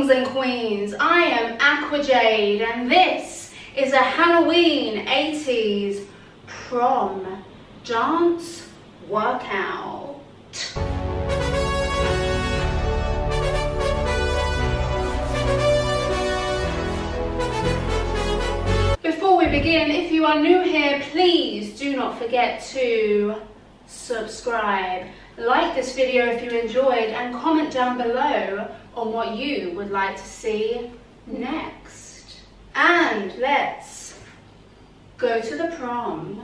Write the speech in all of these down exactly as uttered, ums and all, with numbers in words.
kings and queens, I am Aquajade and this is a Halloween eighties prom dance workout. Before we begin, if you are new here, please do not forget to subscribe, like this video if you enjoyed, and comment down below on what you would like to see next. And let's go to the prom.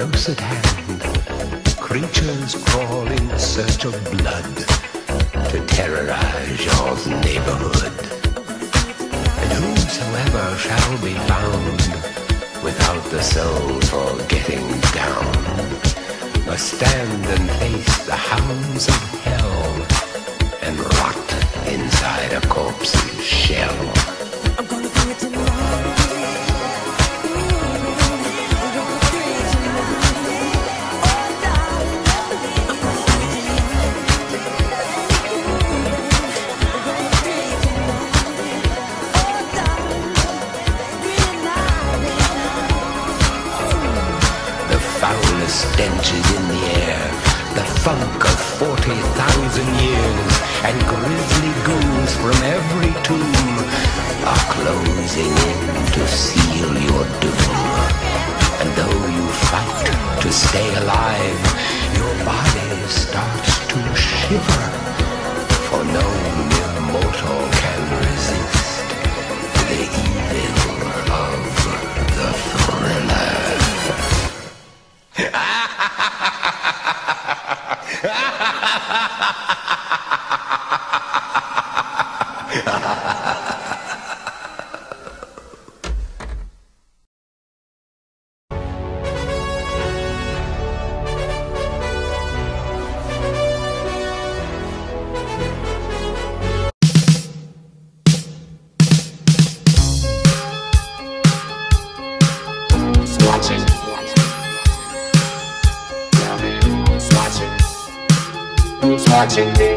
close at hand, creatures crawl in search of blood to terrorize your neighborhood. And whosoever shall be found without the soul for getting down must stand and face the hounds of hell and rot inside a corpse's shell. I'm gonna do it tonight. Stench is in the air, the funk of forty thousand years, and grisly ghouls from every tomb are closing in to seal your doom. And though you fight to stay alive, your body starts to shiver, for no mere mortal can resist the evil of the thriller. Watching. Who's watching? Who's watching me?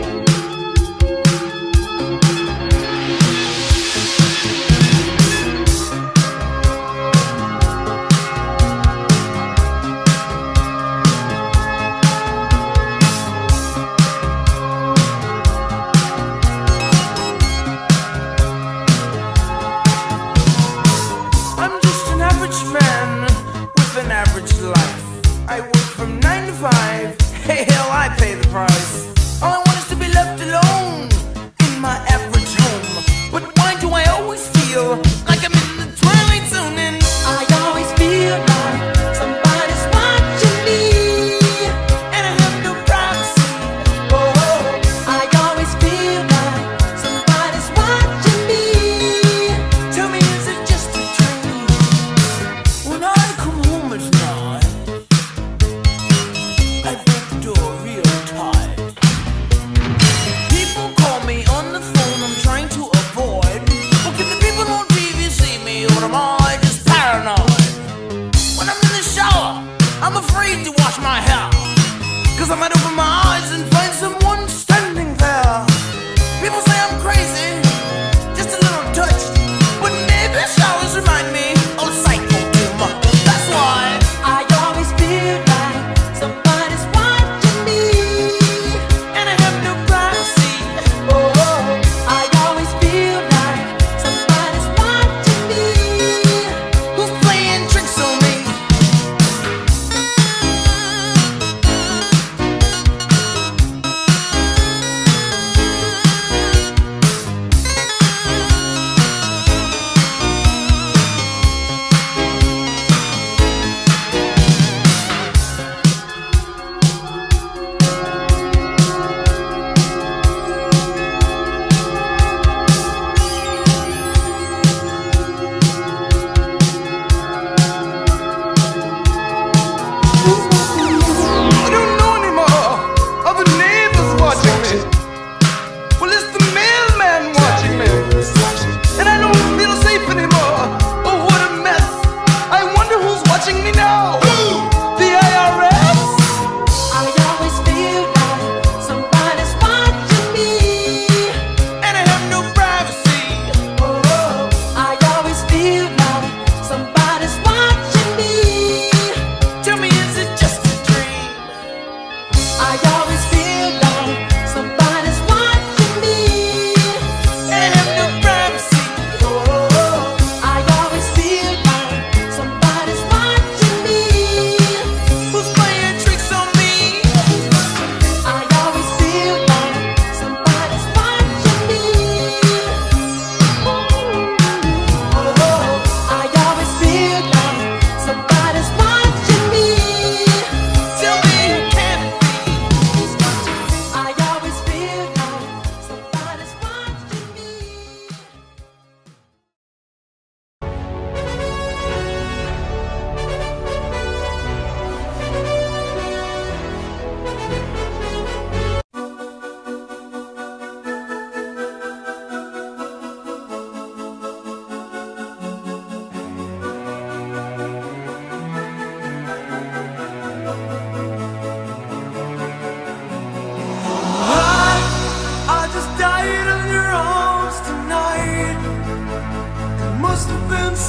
I'm just an average man with an average life. I work from nine to five. Hey, hell, I pay the price. All I want is to be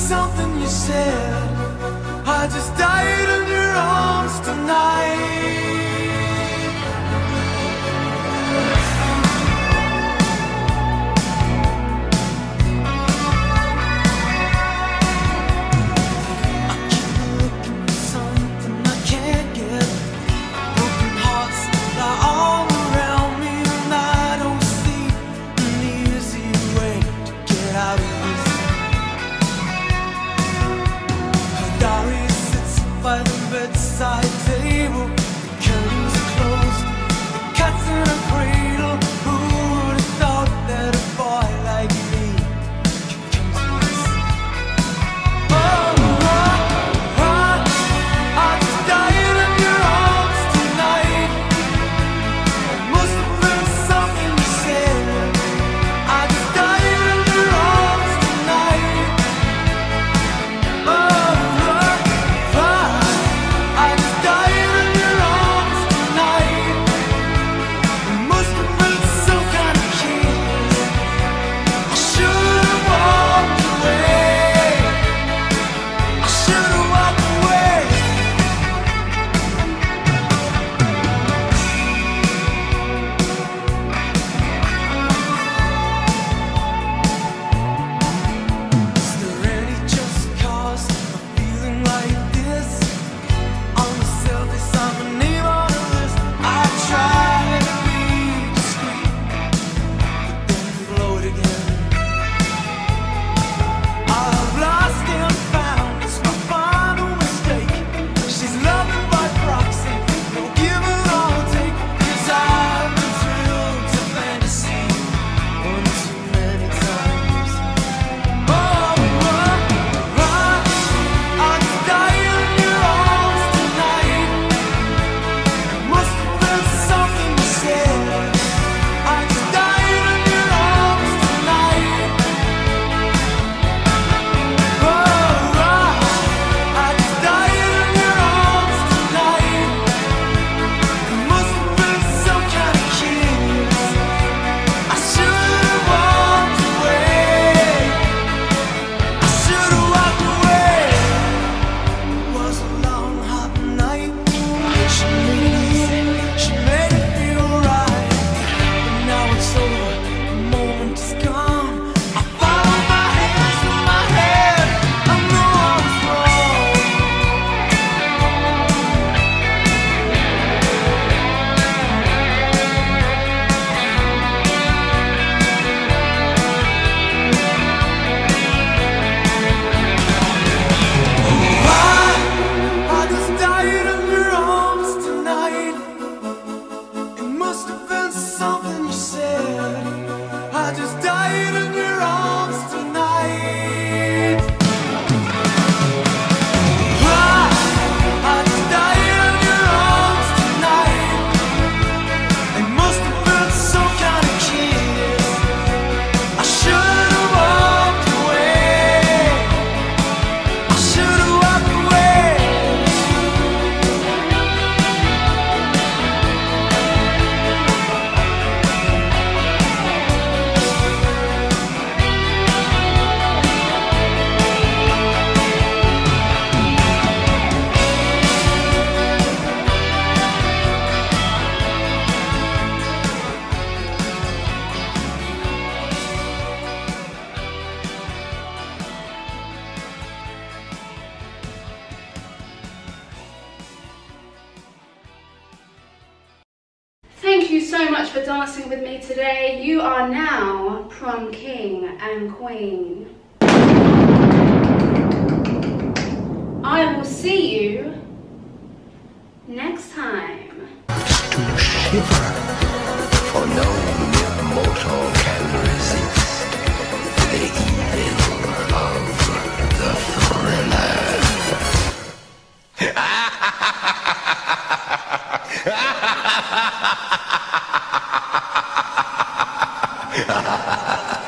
something you said. I just died in your arms tonight. By the bedside table, the curtains are closed, the cat's in a cradle. Who would have thought that a boy like me could come to this? Oh, oh, oh, I just died in your arms tonight. It must have been something you said. I just died in your arms tonight. Oh, thank you so much for dancing with me today. You are now prom king and queen. I will see you next time. To shiver, for no mere mortal can resist the evil of the thriller. Ha ha ha ha!